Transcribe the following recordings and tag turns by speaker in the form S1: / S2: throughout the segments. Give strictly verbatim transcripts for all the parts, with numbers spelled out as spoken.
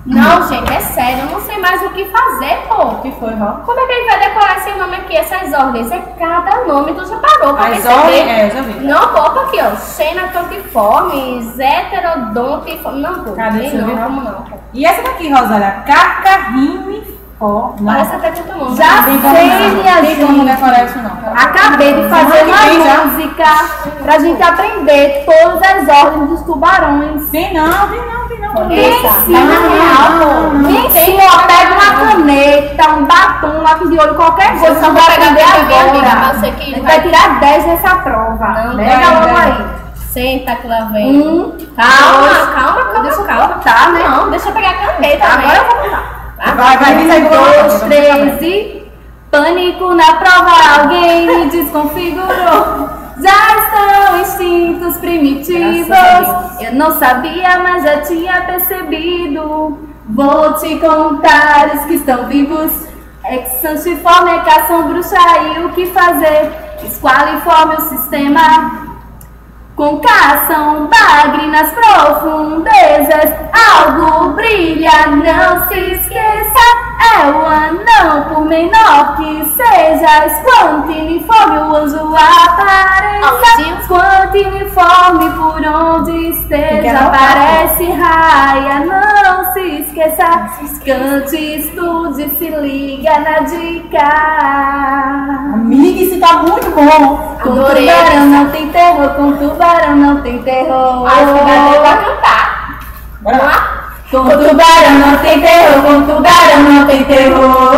S1: Não, gente, é sério, eu não sei mais o que fazer, pô.
S2: O que foi, Ró?
S1: Como é que ele vai decorar esse nome aqui, essas ordens? É cada nome, tu já parou pra
S2: As
S1: perceber?
S2: ordens, é, eu já vi.
S1: Não, bota aqui, ó, xenatotiformes, heterodontiformes, não, pô.
S2: Cadê?
S1: Tem
S2: Deixa eu
S1: não,
S2: ver.
S1: vamos não, pô.
S2: E essa daqui, Rosália? Cacarrimiforme.
S1: Parece até todo mundo.
S3: Já
S2: Tem como
S3: sei,
S2: não.
S3: minha
S2: Tem como
S3: gente.
S2: decorar isso não.
S3: Acabei de fazer
S2: Semana que vem já.
S3: uma música pra gente aprender todas as ordens dos tubarões.
S2: Vem não, vem não, vem não.
S3: Me
S1: Essa,
S3: ensina,
S1: vai na real, pô.
S3: me
S1: Não tem
S3: ensina, ó,
S1: como
S3: pega
S1: não.
S3: uma caneta, um batom, um lápis de olho, qualquer coisa,
S1: Só
S3: só
S1: vou
S3: vai
S1: pegar
S3: aprender
S1: bem, amiga,
S3: agora.
S1: mas eu sei que
S3: A gente
S1: vai-
S3: vai tirar dez nessa prova.
S1: Não,
S3: Pega
S2: vai,
S3: logo
S2: vai.
S3: aí.
S1: Senta que lá vem.
S3: Um,
S1: Calma,
S3: dois,
S1: calma, calma,
S3: deixa eu
S1: calma.
S3: cortar, né?
S1: Não, deixa eu pegar a caneta.
S3: Agora eu
S1: vou
S3: vou contar.
S2: Vai, vai, diz aí,
S3: Um,
S2: vou
S3: dois,
S2: lá.
S3: três e... Pânico na prova, alguém me desconfigurou. Já estão instintos primitivos.
S2: Graças a
S3: Eu não sabia, mas já tinha percebido. Vou te contar os que estão vivos. Exantiforme, cação, bruxa e o que fazer? Esqualiforme o sistema. Com cação, bagre nas profundezas, algo brilha, não se esqueça. É o anão, por menor que seja. Quanto uniforme o anjo apareça. Quanto uniforme por onde esteja. Aparece raia, não se esqueça. Cante, estude, se liga na dica.
S2: Amiga, isso tá muito bom.
S3: Com
S1: Adorei.
S3: tubarão não tem terror, com tubarão não tem terror.
S1: Acho que vai ter pra cantar.
S2: Bora
S1: Vamos
S2: lá.
S1: lá?
S3: Com tubarão não tem terror, com tubarão não tem terror.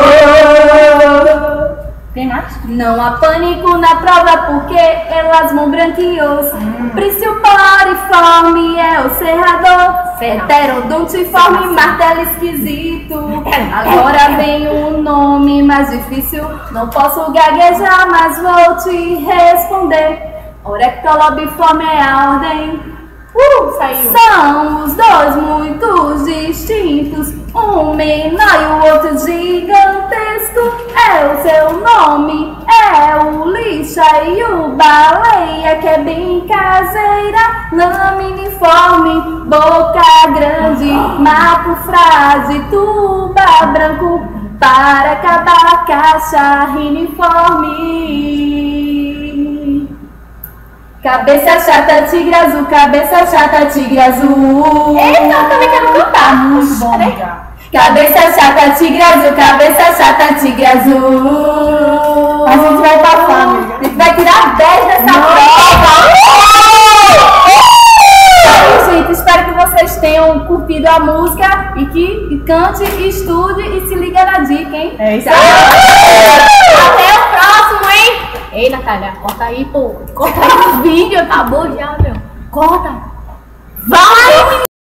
S2: Tem mais?
S3: Não há pânico na prova porque elas vão branqueos.
S2: Hum.
S3: Principaliforme é o serrador. Heterodontiforme, martelo esquisito. Agora vem um nome mais difícil. Não posso gaguejar, mas vou te responder. Orectolobiforme é a ordem.
S1: Uh, saiu.
S3: São os dois muito distintos, um menor e o outro gigantesco. É o seu nome, é o lixa e o baleia, que é bem caseira. Laminiforme, boca grande, mapo frase, tuba branco, para acabar caixa riniforme. Cabeça chata, tigre azul, cabeça chata, tigre azul.
S1: Eita, eu também quero cantar.
S2: Muito bom, amiga.
S3: Cabeça chata, tigre azul, cabeça chata, tigre azul.
S2: A gente vai passar, amiga.
S3: A gente vai tirar dez dessa prova. Então, gente, espero que vocês tenham curtido a música e que e cante, estude e se liga na dica, hein?
S2: É isso
S3: Tchau.
S2: aí.
S1: Até o próximo, hein? Ei, Natália, corta aí, pô. Corta aí o vídeo, acabou já, meu. Corta. Vai!